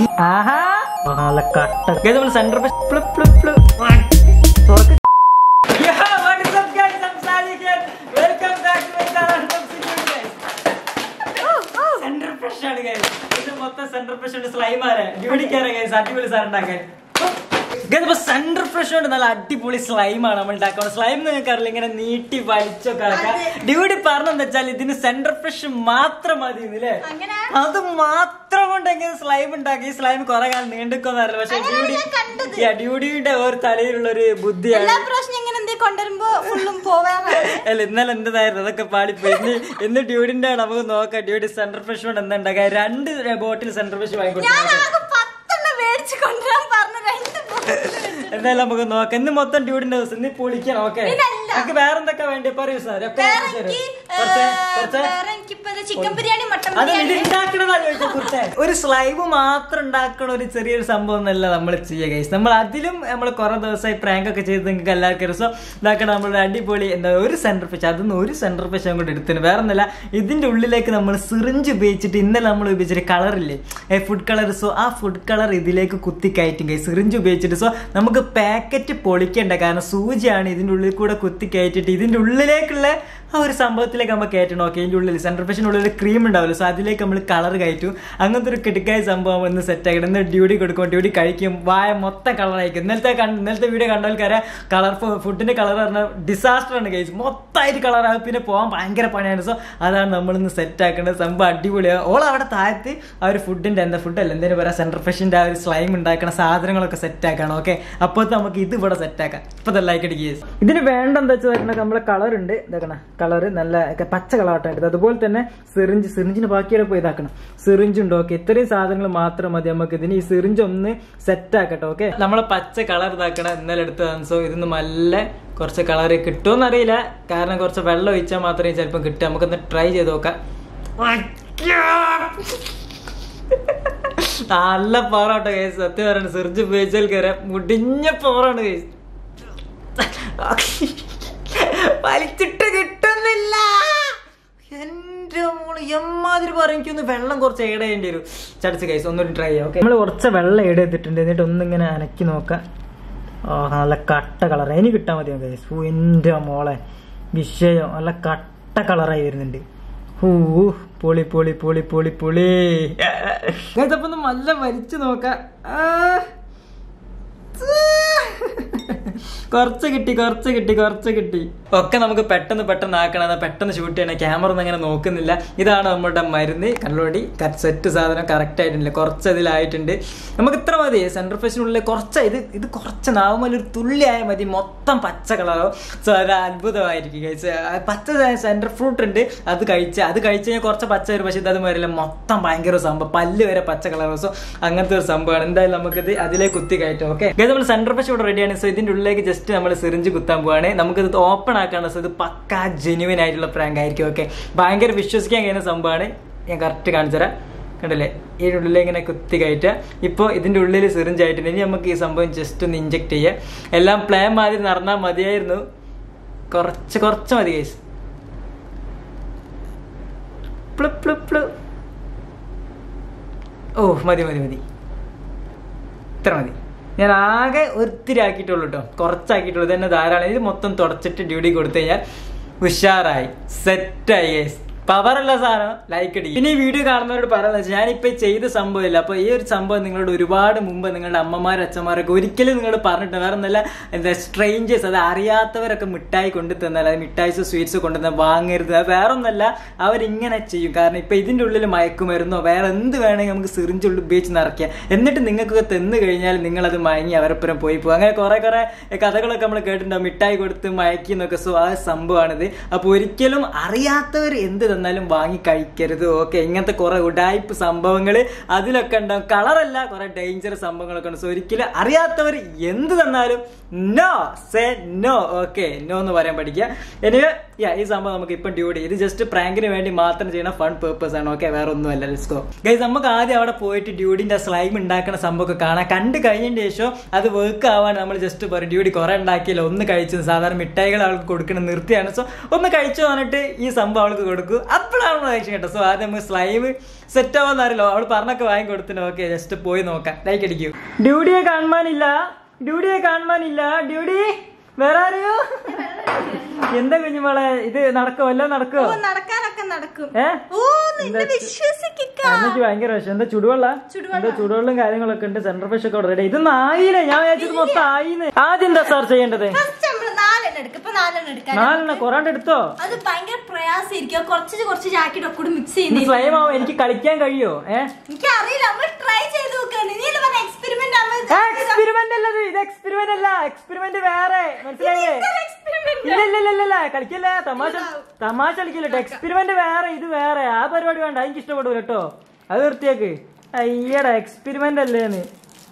Centre മൊത്തം centre fresh സ്ലൈമാരെ അടിപൊളി sir ഉണ്ടാക്കാൻ സെന്റർ ഫ്രഷ് കൊണ്ട് നല്ല അടിപൊളി സ്ലൈമാണ് നമ്മൾ ഉണ്ടാക്കുന്നത്. സ്ലൈം നിങ്ങൾക്ക് അറിയില്ല, ഇങ്ങനെ നീട്ടി വലിച്ചൊക്കെ ആക്കാം. ഡ്യൂട്ടി പറഞ്ഞെന്ന് വെച്ചാൽ ഇതിന് സെന്റർ ഫ്രഷ് മാത്രം മതി അല്ലേ? അത് മാത്രം കൊണ്ട് എങ്ങനെ സ്ലൈം ഉണ്ടാക്കി. ഈ സ്ലൈം കുറെ കാലം നീണ്ടുക്കൊന്നും അറിയില്ല. പക്ഷെ ഡ്യൂട്ടിയുടെ ഒരു തലയിലുള്ള ഒരു ബുദ്ധിയാണ്. അല്ല ഇന്നലെ എന്റേതായിരുന്നു, അതൊക്കെ പാടിപ്പോയി. ഇന്ന് ഡ്യൂട്ടിന്റെ നമുക്ക് നോക്കാം. ഡ്യൂട്ടി സെന്റർ ഫ്രഷ് കൊണ്ട് എന്താ ഉണ്ടാക്കുക. 2 ബോട്ടിൽ സെന്റർ ഫ്രഷ് വാങ്ങിക്കൊടുത്തു. എന്തായാലും നമുക്ക് നോക്കാം. ഇന്ന് മൊത്തം ഡ്യൂട്ടിന്റെ ദിവസം ഇന്ന് പൊളിക്കണം. ഓക്കെ, നമുക്ക് വേറെ എന്തൊക്കെ വേണ്ടി പറയൂ സാർ? ഒരു സ്ലൈവ് മാത്രം ഉണ്ടാക്കണ ഒരു ചെറിയൊരു സംഭവം എന്നല്ല നമ്മൾ ചെയ്യുക ഗൈസ്. നമ്മൾ അതിലും നമ്മൾ കുറെ ദിവസമായി പ്രാങ്ക് ഒക്കെ ചെയ്ത് നിങ്ങൾക്ക് എല്ലാവർക്കും രസം ഇതാക്കണം. നമ്മൾ അടിപൊളി എന്താ ഒരു സെന്റർ ഫിഷ്, അതൊന്നും ഒരു സെന്റർ ഫിഷ് അങ്ങോട്ട് എടുത്തിന്. വേറെ ഒന്നല്ല, ഇതിന്റെ ഉള്ളിലേക്ക് നമ്മൾ സിറിഞ്ച് ഉപയോഗിച്ചിട്ട് ഇന്നലെ നമ്മൾ ഉപയോഗിച്ചിട്ട് കളറില്ലേ, ഫുഡ് കളർ. സോ ആ ഫുഡ് കളർ ഇതിലേക്ക് കുത്തി കയറ്റും ഗൈസ്, സിറിഞ്ച് ഉപയോഗിച്ചിട്ട്. സോ നമുക്ക് പാക്കറ്റ് പൊളിക്കണ്ട, കാരണം സൂചിയാണ് ഇതിന്റെ ഉള്ളിൽ കൂടെ കുത്തി കയറ്റിട്ട് ഇതിന്റെ ഉള്ളിലേക്കുള്ള ആ ഒരു സംഭവത്തിലേക്ക് നമ്മൾ കയറ്റണം. ഓക്കെ, ഇതിന്റെ ഉള്ളിൽ സെന്റർ ഫിഷിനുള്ളിൽ ഒരു ക്രീം ഉണ്ടാവില്ല. സോ അതിലേക്ക് നമ്മൾ കളർ കയറ്റും. അങ്ങനത്തെ ഒരു കിടക്കായ സംഭവം ഒന്ന് സെറ്റ് ആക്കണം. എന്നിട്ട് ഡ്യൂട്ടി കൊടുക്കും, ഡ്യൂട്ടി കഴിക്കും, വായ മൊത്തം കളറായിരിക്കും. ഇന്നലത്തെ വീഡിയോ കണ്ടാൽക്കാരെ കളർ ഫുഡിന്റെ കളർ പറഞ്ഞാൽ ഡിസാസ്റ്റർ ആണ് ഗൈസ്. മൊത്തമായിട്ട് കളറാകും, പിന്നെ പോകാൻ ഭയങ്കര പണിയാണ്. സോ അതാണ് നമ്മളിന്ന് സെറ്റ് ആക്കേണ്ടത്. സംഭവം അടിപൊളിയാണ്. ഓൾ അവിടെ താഴത്ത് ആ ഒരു ഫുഡിന്റെ ഫുഡല്ല എന്തെങ്കിലും പറയാം, സെന്റർ ഫിഷിന്റെ ആ ഒരു സ്ലൈം ഉണ്ടാക്കുന്ന സാധനങ്ങളൊക്കെ സെറ്റ് ആക്കണം. ഓക്കെ, അപ്പോൾ നമുക്ക് ഇത് ഇവിടെ സെറ്റ് ആക്കാം. ഇപ്പൊ ലൈക്ക് അടിക്കുക. ഇതിന് വേണ്ട എന്താ വെച്ചാൽ നമ്മളെ കളർ ഉണ്ട്, ഇതാക്കണം. കളറ് നല്ല പച്ച കളറായിട്ട്. അതുപോലെ തന്നെ സിറിഞ്ചിന് ബാക്കിയുടെ പോയി ഇതാക്കണം. സിറിഞ്ച് ഉണ്ട്. ഓക്കെ, ഇത്രയും സാധനങ്ങൾ മാത്രം മതി നമുക്ക് ഇതിന്. ഈ സിറിഞ്ച് ഒന്ന് സെറ്റ് ആക്കട്ടെ. ഓക്കെ, നമ്മളെ പച്ച കളർ ഇതാക്കണം. ഇന്നലെ എടുത്തതാണ്. സോ ഇതിന്ന് നല്ല കുറച്ച് കളർ കിട്ടുമെന്ന് അറിയില്ല, കാരണം കുറച്ച് വെള്ളം ഒഴിച്ചാൽ മാത്രമേ ചിലപ്പോൾ കിട്ടുക. നമുക്കൊന്ന് ട്രൈ ചെയ്ത് നോക്കാം. നല്ല പവറാട്ടോ കേസ്, സത്യം പറയണ. സിറിഞ്ച് ഉപയോഗിച്ചാൽ കയറാം, മുടിഞ്ഞ പവറാണ് കേസ്. വലിച്ചിട്ട് കിട്ടുന്നില്ല. എന്റെ മോള് എമ്മാതിരി പറയും. എനിക്കൊന്ന് വെള്ളം കുറച്ച് ഏഡ് ചെയ്യേണ്ടി വരും. ചടിച്ച് കേസ് ഒന്നുകൂടി ട്രൈ ചെയ്യാം. ഓക്കെ, നമ്മൾ കുറച്ച് വെള്ളം ഏഡ് ചെയ്തിട്ടുണ്ട്. എന്നിട്ട് ഒന്നിങ്ങനെ അനക്കി നോക്കാം. നല്ല കട്ട കളർ ഇനി കിട്ടാൻ മതി കേസ്. എന്റെ മോളെ വിഷയം നല്ല കട്ട കളറായി വരുന്നുണ്ട്. പൊളി പൊളി പൊളി പൊളി പൊളി. അപ്പൊ നല്ല വലിച്ചു നോക്കാം. കുറച്ച് കിട്ടി. ഒക്കെ നമുക്ക് പെട്ടെന്ന് ആക്കണം, പെട്ടെന്ന് ഷൂട്ട് ചെയ്യണം. ക്യാമറ ഒന്നും അങ്ങനെ നോക്കുന്നില്ല. ഇതാണ് നമ്മുടെ മരുന്ന്. കല്ലോടി സെറ്റ് സാധനം കറക്റ്റ് ആയിട്ടില്ല, കുറച്ച് അതിലായിട്ടുണ്ട്. നമുക്ക് ഇത്ര മതി. സെന്റർ ഫിഷിനുള്ളിൽ കുറച്ച് ഇത് കുറച്ച് നാവുമ്പോൾ ഒരു തുള്ളിയായാൽ മതി. മൊത്തം പച്ച കളറോ. സോ അത് അത്ഭുതമായിരിക്കും കഴിച്ച്. പച്ച സെന്റർ ഫ്രൂട്ട് ഉണ്ട്, അത് കഴിച്ച് കുറച്ച് പച്ച വരും. പക്ഷെ ഇത് വരില്ല, മൊത്തം ഭയങ്കര സംഭവം. പല്ല് വരെ പച്ച കളറോ. സോ അങ്ങനത്തെ ഒരു സംഭവമാണ്. എന്തായാലും നമുക്കിത് അതിലേക്ക് കുത്തി കയറ്റും. ഓക്കെ, നമ്മൾ സെന്റർ ഫിഷ് ഇവിടെ റെഡിയാണ്. സോ ഇതിന്റെ ഉള്ളിലേക്ക് ജസ്റ്റ് നമ്മൾ സിറിഞ്ച് കുത്താൻ പോവാണ്. നമുക്കിത് ഓപ്പൺ ആക്കാണ്. സോ ഇത് പക്കാ ജെന്യുവൻ ആയിട്ടുള്ള പ്രാങ്ക് ആയിരിക്കും. ഓക്കെ, ഭയങ്കര വിശ്വസിക്കാൻ കഴിയുന്ന സംഭവമാണ്. ഞാൻ കറക്റ്റ് കാണിച്ചു തരാം. കണ്ടല്ലേ, ഇതിൻ്റെ ഉള്ളിലേക്ക് ഇങ്ങനെ കുത്തി കയറ്റുക. ഇപ്പോൾ ഇതിൻ്റെ ഉള്ളിൽ സിറിഞ്ച് ആയിട്ടുണ്ട്. ഇനി നമുക്ക് ഈ സംഭവം ജസ്റ്റ് ഒന്ന് ഇഞ്ചെക്ട് ചെയ്യാം. എല്ലാം പ്ലാൻ മാതിരി നടന്നാൽ മതിയായിരുന്നു. കുറച്ച് മതി കേസ്. ഓ മതി ഇത്ര മതി. ഞാൻ ആകെ ഒത്തിരി ആക്കിയിട്ടുള്ളൂ കേട്ടോ, കുറച്ചാക്കിയിട്ടുള്ളൂ. ഇത് തന്നെ ധാരാളം. ഇത് മൊത്തം തുടച്ചിട്ട് ഡ്യൂട്ടി കൊടുത്തു കഴിഞ്ഞാൽ ഉഷാറായി, സെറ്റായി കേസ്. പവറല്ല സാധനം. ലൈക്ക് അടി. ഇനി ഈ വീഡിയോ കാണുന്നവരോട് പറയുന്നത് വെച്ചാൽ ഞാനിപ്പോ ചെയ്ത സംഭവമില്ല. അപ്പൊ ഈ ഒരു സംഭവം നിങ്ങളോട് ഒരുപാട് മുമ്പ് നിങ്ങളുടെ അമ്മമാരും അച്ഛന്മാരൊക്കെ ഒരിക്കലും നിങ്ങളോട് പറഞ്ഞിട്ട് വേറെ ഒന്നല്ല, എന്താ സ്ട്രേഞ്ചേഴ്സ്, അത് അറിയാത്തവരൊക്കെ മിഠായി കൊണ്ടു തന്നാൽ, അത് മിഠായിസോ സ്വീറ്റ്സോ കൊണ്ടുവന്നാൽ വാങ്ങരുത്. അത് വേറെ ഒന്നല്ല, അവരിങ്ങനെ ചെയ്യും. കാരണം ഇപ്പൊ ഇതിന്റെ ഉള്ളിൽ മയക്കുമരുന്നോ വേറെ എന്ത് വേണമെങ്കിൽ നമുക്ക് സിറിഞ്ച് ഉള്ളിൽ ഉപയോഗിച്ച് നിറയ്ക്കാം. എന്നിട്ട് നിങ്ങൾക്കൊക്കെ തിന്നു കഴിഞ്ഞാൽ നിങ്ങളത് മയങ്ങി അവരപ്പുറം പോയി പോകും. അങ്ങനെ കുറെ കഥകളൊക്കെ നമ്മൾ കേട്ടിട്ടുണ്ടാവും, മിഠായി കൊടുത്ത് മയക്കി എന്നൊക്കെ. സോ ആ സംഭവമാണിത്. അപ്പൊ ഒരിക്കലും അറിയാത്തവർ എന്ത് തന്നാലും വാങ്ങി കഴിക്കരുത്. ഓക്കെ, ഇങ്ങനത്തെ കുറെ ഉഡായിപ്പ് സംഭവങ്ങൾ അതിലൊക്കെ ഉണ്ടാവും. കളറല്ല, കുറെ ഡേഞ്ചറസ് സംഭവങ്ങളൊക്കെ ഉണ്ട്. സോ ഒരിക്കലും അറിയാത്തവർ എന്ത് തന്നാലും no, say no. Okay, no എന്ന് പറയാൻ പഠിക്കുക. എനിവേ ഈ സംഭവം നമുക്ക് ഇപ്പം ഡ്യൂട്ടി, ഇത് ജസ്റ്റ് പ്രാങ്കിന് വേണ്ടി മാത്രം ചെയ്യുന്ന ഫൺ പേർപ്പസ് ആണ്. ഓക്കെ, വേറെ ഒന്നുമല്ല. Let's go guys. നമുക്ക് ആദ്യം അവിടെ പോയിട്ട് ഡ്യൂട്ടിന്റെ സ്ലൈം ഉണ്ടാക്കുന്ന സംഭവമൊക്കെ കാണാം. കണ്ടു കഴിഞ്ഞതിന് ശേഷം അത് വർക്ക് ആവാൻ നമ്മൾ ജസ്റ്റ് പറയും, ഡ്യൂട്ടി കുറെ ഉണ്ടാക്കിയല്ലോ, ഒന്ന് കഴിച്ചു. സാധാരണ മിഠായികൾ അവൾക്ക് കൊടുക്കണം നിർത്തിയാണ്. സോ ഒന്ന് കഴിച്ചു പറഞ്ഞിട്ട് ഈ സംഭവം അവൾക്ക് കൊടുക്കും. അപ്പോഴാണ് ആക്ഷൻ കേട്ടോ. സോ ആദ്യം നമുക്ക് സ്ലൈം സെറ്റ് ആവാന്ന് അറിയില്ല. അവള് പറഞ്ഞൊക്കെ വാങ്ങി കൊടുത്തിന്. ഓക്കെ, ജസ്റ്റ് പോയി നോക്കാം. ലൈക്ക് അടിക്കൂ. ഡ്യൂഡിയെ കാണാനില്ല, ഡ്യൂഡി വേറെ ആരെയോ. എന്താ കുഞ്ഞുമോളെ ഇത് നടക്കോ? എല്ലാം നടക്കോ? നടക്കാനൊക്കെ നടക്കും. എനിക്ക് ഭയങ്കര വിഷം. എന്താ ചുടുവെള്ളം കാര്യങ്ങളൊക്കെ ഉണ്ട്. സെൻട്രൽ ഫിഷ് ഒക്കെ റെഡി. ഇതൊന്നും ആയില്ലേ? ഞാൻ വിചാരിച്ചത് മൊത്തം ആയിന്ന്. ആദ്യം എന്താ സാർ ചെയ്യേണ്ടത്? 4 കൊറോണ്ട് എടുത്തോ? അത് ഭയങ്കര പ്രയാസമായിരിക്കും. കുറച്ച് ജാക്കറ്റ് ഒക്കെ മിക്സ് ചെയ്യുന്നത്. സ്ലൈം ആവും. എനിക്ക് കളിക്കാൻ കഴിയോ? എനിക്ക് അറിയില്ല. നമ്മൾ ട്രൈ ചെയ്ത് നോക്കാണ്. എക്സ്പെരിമെന്റ് അല്ലത്. ഇത് എക്സ്പെരിമെന്റ് അല്ല. എക്സ്പെരിമെന്റ് വേറെ, മനസ്സിലായില്ലേ? ഇല്ല കളിക്കല്ലേ. തമാശ കളിക്കല്ലോ. എക്സ്പെരിമെന്റ് വേറെ, ഇത് വേറെ. ആ പരിപാടി വേണ്ട. എനിക്ക് ഇഷ്ടപ്പെടൂല കേട്ടോ. അത് നിർത്തിയേക്ക്. അയ്യടാ, എക്സ്പെരിമെന്റ് അല്ലേന്ന്.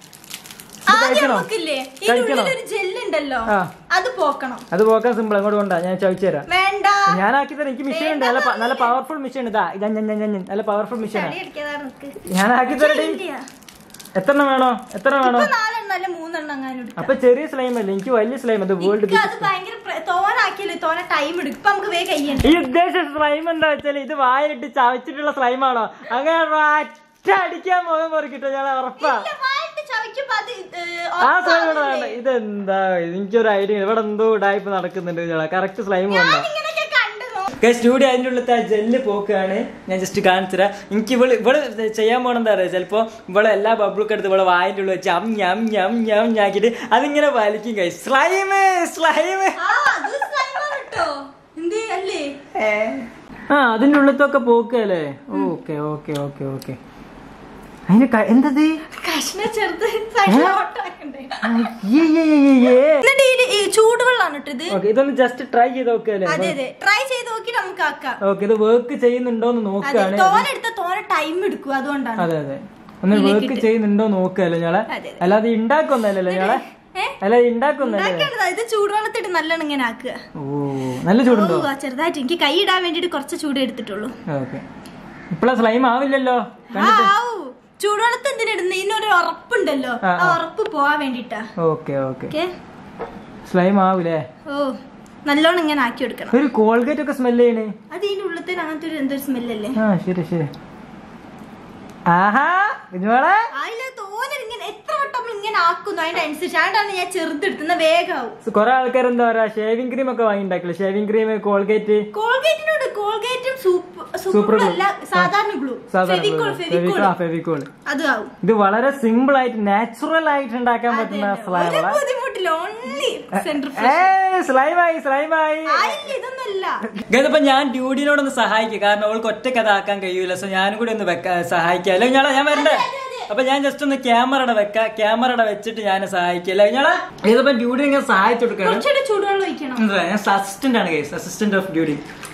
അത് പോക്കാൻ സിമ്പിൾ. അങ്ങോട്ട് കൊണ്ടാ, ഞാൻ ചോദിച്ചു തരാം. ഞാൻ ആക്കി തരാം. എനിക്ക് മെഷീൻ ഉണ്ട്, നല്ല പവർഫുൾ മെഷീൻ. ഇതാ നല്ല പവർഫുൾ മെഷീൻ ഞാൻ ആക്കി തരട്ടെ. എത്ര വേണോ? അപ്പൊ ചെറിയ സ്ലൈം അല്ലേ, എനിക്ക് വലിയ സ്ലൈം. അത് വേൾഡ് ഈ ഉദ്ദേശ സ്ലൈം എന്താ വെച്ചാല് ഇത് വായിലിട്ട് ചവച്ചിട്ടുള്ള സ്ലൈമാണോ? അങ്ങനെ അടിക്കാൻ മുഖം പൊറിക്കിട്ടോ, ഞാൻ ഉറപ്പാ. ആ സ്ലൈം ഇവിടെ വേണ്ട. ഇതെന്താ, എനിക്കൊരു ഐഡിയ. ഇവിടെ എന്തോ ഉടായ്പ നടക്കുന്നുണ്ട്. കറക്റ്റ് സ്ലൈം വേണ്ട. സ്റ്റുഡിയോ അതിൻ്റെ ഉള്ളത്തെ ആ ജെല്ല് പോക്കാണ്. ഞാൻ ജസ്റ്റ് കാണിച്ചുതരാം. എനിക്ക് ഇവള് ചെയ്യാൻ പോണെന്താ അറിയാം. ചിലപ്പോ ഇവളെ എല്ലാ ബബിളൊക്കെ എടുത്ത് ഇവളെ വായിൻ്റെ ഉള്ളിൽ വെച്ച് ഞാക്കിട്ട് അതിങ്ങനെ വലിക്കും. അതിന്റെ ഉള്ളത്തൊക്കെ പോക്കല്ലേ. ഓക്കെ അതിന് എന്തത് ചൂടുവെള്ളമാണ്. ഇതൊന്ന് ജസ്റ്റ് ട്രൈ ചെയ്ത് നോക്കല്ലേ. ട്രൈ ചെയ്ത് നോക്കി നമുക്ക് ആക്കാം. ഓക്കെ, ഇത് വർക്ക് ചെയ്യുന്നുണ്ടോന്ന് നോക്കുകയാണ്. ടൈം എടുക്കും, അതുകൊണ്ടാണ്. അതെ ഒന്ന് വർക്ക് ചെയ്യുന്നുണ്ടോ നോക്കല്ലേ ഞങ്ങളെ. അല്ലാതെ ഉണ്ടാക്കൊന്നല്ലോ ഞങ്ങളെ. ഇത് ചൂടുവെള്ളത്തിട്ട് നല്ലോണം ഇങ്ങനെ ആക്കുക. നല്ല ചൂടുണ്ടോ? ചെറുതായിട്ട് എനിക്ക് കൈ ഇടാൻ വേണ്ടിട്ട് കുറച്ച് ചൂട് എടുത്തിട്ടുള്ളൂ. ഇപ്പഴാ സ്ലൈം ആവില്ലല്ലോ. ചൂടുവെള്ളത്ത് എന്തിനിടുന്ന? ഇതിനൊരു ഉറപ്പുണ്ടല്ലോ, ആ ഉറപ്പ് പോവാൻ വേണ്ടിട്ടാ. സ്ലൈം ആവൂലേ? നല്ലോണം ഇങ്ങനെ ആക്കി എടുക്കണം. ഒരു കോൾഗേറ്റ് ഒക്കെ സ്മെല് ചെയ്യണേ. അത് ഇതിന്റെ ഉള്ളത്തിൽ അങ്ങനത്തെ ഒരു എന്തൊരു സ്മെല്ലല്ലേ. ശരി. ആഹാ കുഞ്ഞുമോളെ, എത്ര വട്ടം ഇങ്ങനെ ആക്കുന്നു അതിന്റെ അനുസരിച്ച്. അതുകൊണ്ടാണ് ഞാൻ ചെറുതെടുത്തുന്ന വേഗാവും. കൊറേ ആൾക്കാർ എന്താ പറയാ, ഷേവിംഗ് ക്രീം ഒക്കെ വാങ്ങിണ്ടാക്കില്ല. ഷേവിംഗ് ക്രീം, കോൾഗേറ്റും സൂപ്പർ അല്ല, സാധാരണ ഗ്ലൂ, ഫെവിക്കോൾ. ഇത് വളരെ സിമ്പിൾ ആയിട്ട് നാച്ചുറൽ ആയിട്ട് ഉണ്ടാക്കാൻ പറ്റുന്ന സ്ലൈമായി. ഇതിപ്പോ ഞാൻ ഡ്യൂഡിനോടൊന്ന് സഹായിക്കും, കാരണം അവൾക്ക് ഒറ്റയ്ക്ക് അതാക്കാൻ കഴിയൂല. സോ ഞാനും കൂടി ഒന്ന് സഹായിക്കാം. അല്ലെ ഞാൻ വരണ്ടേ? അപ്പൊ ഞാൻ ജസ്റ്റ് ഒന്ന് ക്യാമറയുടെ വെച്ചിട്ട് ഞാൻ സഹായിക്കല്ലേ ഞങ്ങളെ. ഇതിപ്പോ ഡ്യൂഡി ഇങ്ങനെ സഹായിച്ചു കൊടുക്കണം. ഞാൻ അസിസ്റ്റന്റ് ആണ്, അസിസ്റ്റന്റ് ഓഫ് ഡ്യൂഡി.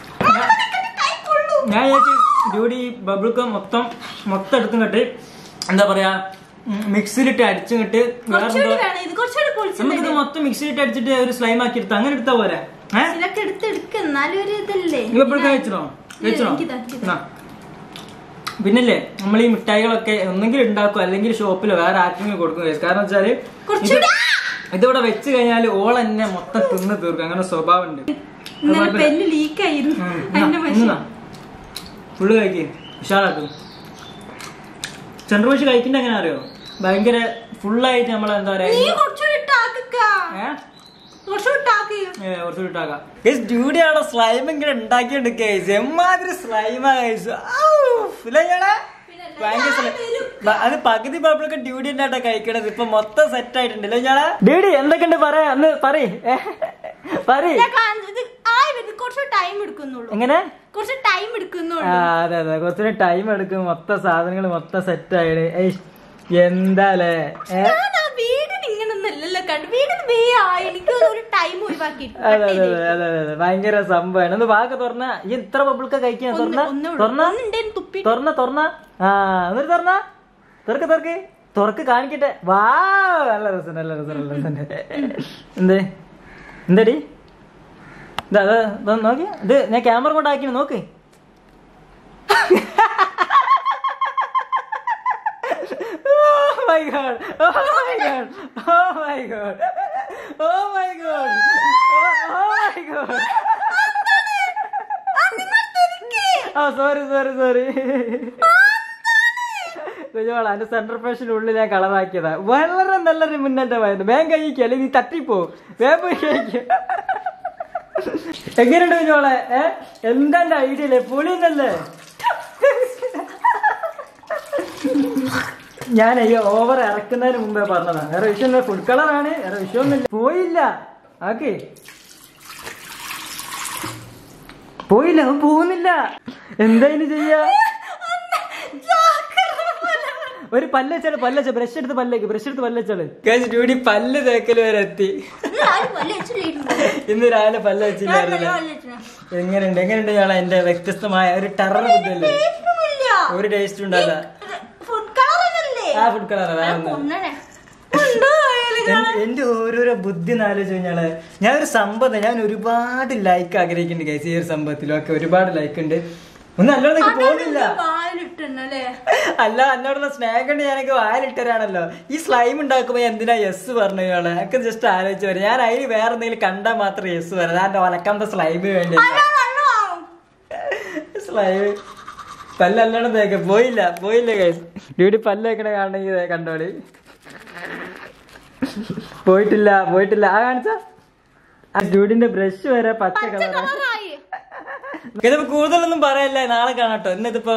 ഞാൻ ഡ്യൂഡി ബബിൾക്ക് മൊത്തം എടുത്തും കെട്ടി എന്താ പറയാ, മിക്സിയിലിട്ട് അടിച്ചും കെട്ടി. നമുക്കിത് മൊത്തം മിക്സിയിലിട്ട് അടിച്ചിട്ട് ഒരു സ്ലൈം ആക്കി എടുത്ത് അങ്ങനെ എടുത്താ പോരാ. കഴിച്ചോ? പിന്നല്ലേ നമ്മൾ ഈ മിഠായികളൊക്കെ ഒന്നെങ്കിൽ ഉണ്ടാക്കും, അല്ലെങ്കിൽ ഷോപ്പിലോ വേറെ ആർക്കെങ്കിലും കൊടുക്കും. കാരണം വെച്ചാല് ഇതിവിടെ വെച്ച് കഴിഞ്ഞാല് ഓൾ തന്നെ മൊത്തം തിന്ന് തീർക്കും. അങ്ങനെ സ്വഭാവം ഉണ്ട്. ഫുള്ള് കഴിക്കും, ഉഷാറാക്കും. സെൻട്രൽ ഫിഷ് കഴിക്കണ്ട എങ്ങനെ അറിയോ? ഭയങ്കര ഫുള്ളായിട്ട് നമ്മളെന്താ പറയാ, ഡ്യൂഡിയാണ് സ്ലൈം ഇങ്ങനെ ഉണ്ടാക്കിയുണ്ട്. കേസ് എമ്മാതിരി സ്ലൈമാ കഴിച്ചു. അത് പകുതി ബബിളൊക്കെ ഡ്യൂഡി ഉണ്ടായിട്ടാ കഴിക്കണത്. ഇപ്പൊ മൊത്തം സെറ്റ് ആയിട്ടുണ്ടല്ലോ ഞാളെ. ഡ്യൂഡി എന്തൊക്കെയുണ്ട് പറയാ, അന്ന് പറയ്. എങ്ങനെ? കുറച്ച് ടൈം എടുക്കുന്നുള്ളൂ. അതെ കുറച്ചൊരു ടൈം എടുക്കും. മൊത്തം സാധനങ്ങൾ മൊത്തം സെറ്റ് ആയിട്ട് എന്താലേ. അതെ ഭയങ്കര സംഭവമാണ്. ഒന്ന് വാക്ക് തുറന്ന ഈ ഇത്ര ബബിൾക്ക കഴിക്കാൻ തുറക്ക് കാണിക്കട്ടെ. വാ, നല്ല രസം. എന്തടി നോക്കി. ഇത് ഞാൻ ക്യാമറ കൊണ്ടാക്കി നോക്ക്. സോറി കുഞ്ഞോളാ എന്റെ സെൻട്രൽ ഫ്രഷിനുള്ളിൽ ഞാൻ കളറാക്കിയതാ. വളരെ നല്ലൊരു മുന്നേറ്റമായിരുന്നു. വേഗം കഴിക്കുക, അല്ലെങ്കിൽ നീ തട്ടിപ്പോ. വേഗം പോയി കഴിക്കുക. എങ്ങനെയുണ്ട് കുഞ്ഞോളെ? എന്താ എന്റെ ഐഡിയല്ലേ? പൊളിന്നല്ലേ? ഞാൻ അയ്യോ ഓവർ ഇറക്കുന്നതിന് മുമ്പേ പറഞ്ഞതാ. വേറെ വിഷയം ഫുഡ് കളറാണ്, വേറെ വിഷയമൊന്നുമില്ല. പോയില്ല, ഓക്കെ പോയില്ല, അവൻ പോകുന്നില്ല. എന്തായാലും ചെയ്യാ. ഒരു പല്ലച്ചാള് ബ്രഷ് എടുത്ത് പല്ലച്ചാള് ഡ്യൂട്ടി പല്ല് തേക്കല് വരെ എത്തി. ഇന്ന് രാവിലെ പല്ല് വെച്ചില്ലായിരുന്നു. എങ്ങനെയുണ്ട് ഞാളെ? എന്റെ വ്യത്യസ്തമായ ഒരു ടെറർ ബുദ്ധല്ലേ? ഒരു ടേസ്റ്റ് ഉണ്ടാവില്ല. ഫുഡ് കളർ എന്റെ ഓരോരോ ബുദ്ധി ആലോചിച്ച് കഴിഞ്ഞാല് ഞാനൊരു സംഭവം ഞാൻ ഒരുപാട് ലൈക്ക് ആഗ്രഹിക്കുന്നുണ്ട് ഗൈസ്. ഈ ഒരു സംഭവത്തിലൊക്കെ ഒരുപാട് ലൈക്ക് ഉണ്ട്. ഒന്നും അല്ലോടെ പോകുന്നില്ല. അല്ല, എന്നോടുള്ള സ്നേഹം കൊണ്ട് ഞാനൊക്കെ വായിലിട്ടരാണല്ലോ. ഈ സ്ലൈം ഉണ്ടാക്കുമ്പോ എന്തിനാ യെസ് പറഞ്ഞു കഴിഞ്ഞാൽ ഒക്കെ ജസ്റ്റ് ആലോചിച്ച് വരും. ഞാൻ അതിന് വേറെ എന്തെങ്കിലും കണ്ടാൽ മാത്രം യെസ് വരാം. ഞാൻ ഒലക്കാത്ത സ്ലൈമിന് വേണ്ടി സ്ലൈം പല്ലല്ലോണം തേക്ക. പോയില്ല ഗൈസ്. ഡ്യൂട്ടി പല്ല് വെക്കണ കാണണമെങ്കിൽ കണ്ടോളി. പോയിട്ടില്ല. ആ കാണിച്ച ഡ്യൂഡിന്റെ ബ്രഷ് വരെ പച്ച കളറായി. ഇതിപ്പോ കൂടുതലൊന്നും പറയല്ലേ, നാളെ കാണാട്ടോ. ഇന്നിപ്പോ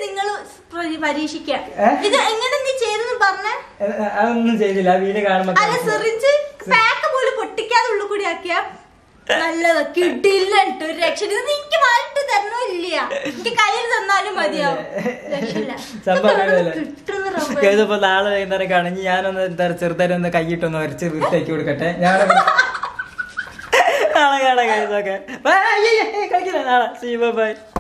അതൊന്നും ചെയ്തില്ല. വീട് കാണുമ്പോ നല്ലതാ, കിട്ടില്ല ഒരു രക്ഷ. നിനക്ക് മാറിട്ട് തരണോ ഇല്ല, എനിക്ക് കയ്യിൽ തന്നാലും മതിയാവും. ഇതിപ്പോ നാളെ വൈകുന്നേരം കാണും. ഞാനൊന്ന് എന്താ ചെറുതായിട്ട് ഒന്ന് കൈയിട്ടൊന്ന് വരച്ച് വൃത്തിയാക്കി കൊടുക്കട്ടെ. നാളെ കാണാം. കളിക്കില്ല നാളെ. ബൈ.